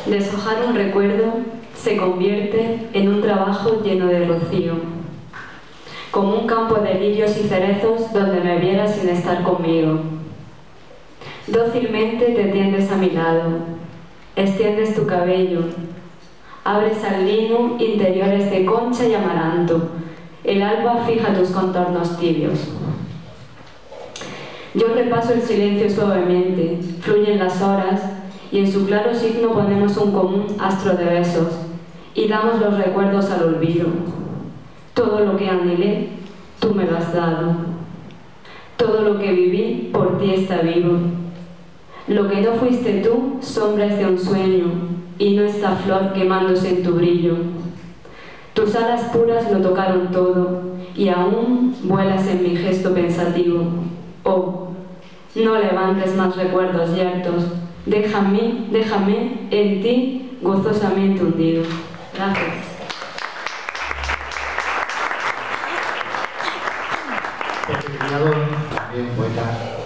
Deshojar un recuerdo se convierte en un trabajo lleno de rocío, como un campo de lirios y cerezos donde me vieras sin estar conmigo. Dócilmente te tiendes a mi lado, extiendes tu cabello, abres al lino interiores de concha y amaranto, el alba fija tus contornos tibios. Yo repaso el silencio suavemente, fluyen las horas y en su claro signo ponemos un común astro de besos y damos los recuerdos al olvido. Todo lo que anhelé, tú me lo has dado. Todo lo que viví por ti está vivo. Lo que no fuiste tú, sombras de un sueño, y no esta flor quemándose en tu brillo. Tus alas puras lo tocaron todo, y aún vuelas en mi gesto pensativo. Oh, no levantes más recuerdos yertos, déjame en ti gozosamente hundido. Gracias. También poeta.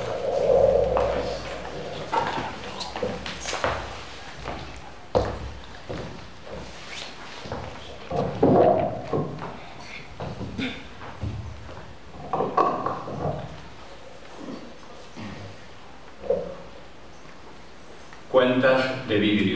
Cuentas de vidrio.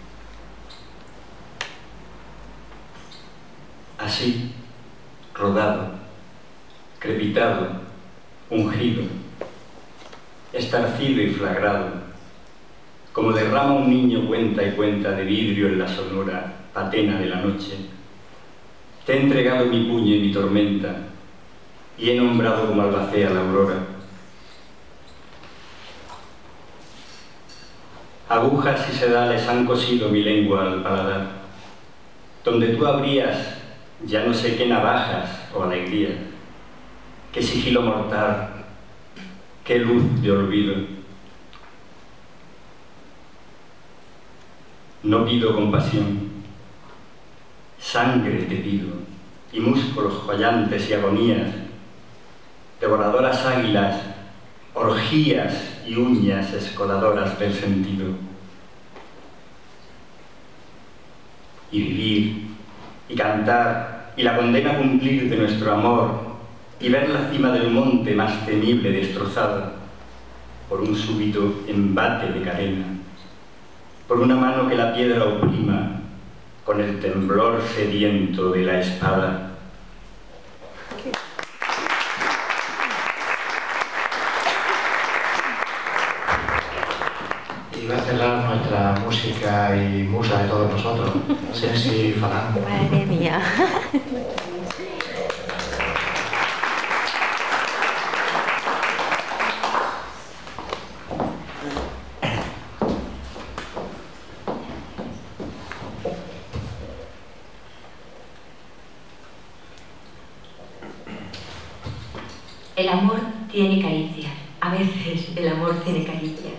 Así, rodado, crepitado, ungido, estarcido y flagrado, como derrama un niño cuenta y cuenta de vidrio en la sonora patena de la noche, te he entregado mi puño y mi tormenta, y he nombrado como albacea la aurora. Agujas y sedales han cosido mi lengua al paladar, donde tú abrías ya no sé qué navajas o alegría, qué sigilo mortal, qué luz de olvido. No pido compasión, sangre te pido, y músculos joyantes y agonías, devoradoras águilas, orgías y uñas escoladoras del sentido. Y vivir, y cantar, y la condena a cumplir de nuestro amor, y ver la cima del monte más temible destrozada por un súbito embate de cadena, por una mano que la piedra oprima con el temblor sediento de la espada. Y va a cerrar nuestra música y musa de todos nosotros, Sensi Falán. Madre mía. El amor tiene caricias. A veces el amor tiene caricias.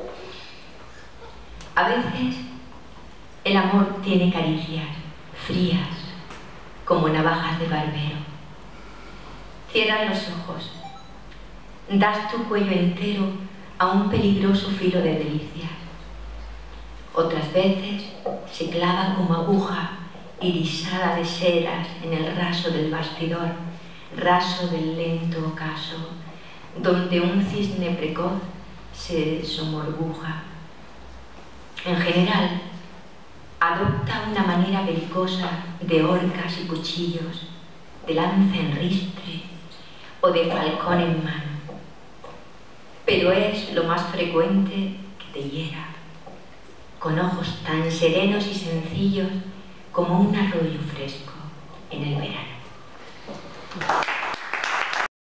A veces el amor tiene caricias frías, como navajas de barbero. Cierras los ojos, das tu cuello entero a un peligroso filo de delicias. Otras veces se clava como aguja irisada de sedas en el raso del bastidor, raso del lento ocaso, donde un cisne precoz se somorguja. En general, adopta una manera belicosa de horcas y cuchillos, de lanza en ristre o de falcón en mano. Pero es lo más frecuente que te hiera, con ojos tan serenos y sencillos como un arroyo fresco en el verano.